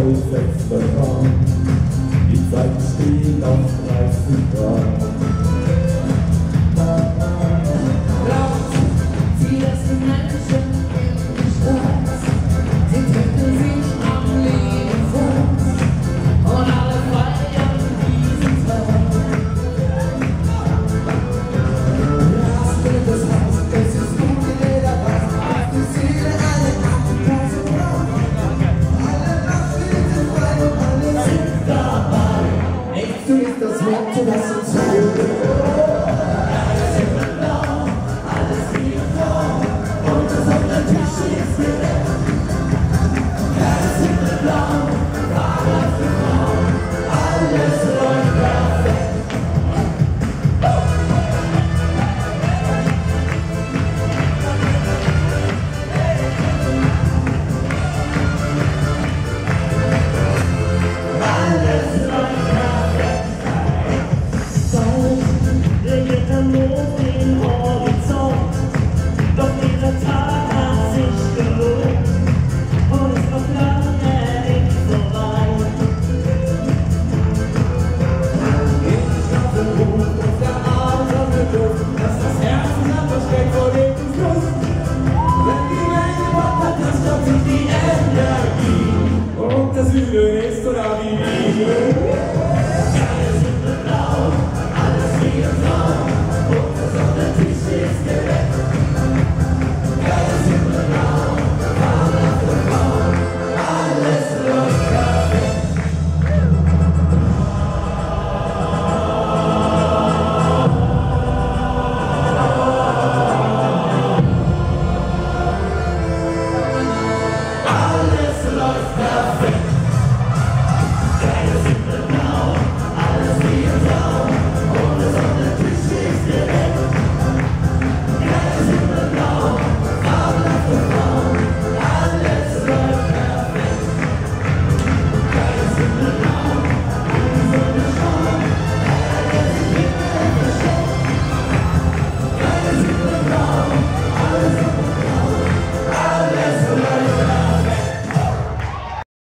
6. Grad. Die Zeit steht auf 30 Grad. Laut, die ersten Menschen in die Stadt, sie treffen sich am Leben vor und alle feiern diesen Tag. Das Bild des Haus, es ist gut wie jeder weiß, auf die Seele eine Abendpause braucht. Alle Maschinen sind frei und alle sind dabei. Echt, du bist das Wort, das uns hilft. Alles in Form, und das auf der Tisch ist gerecht.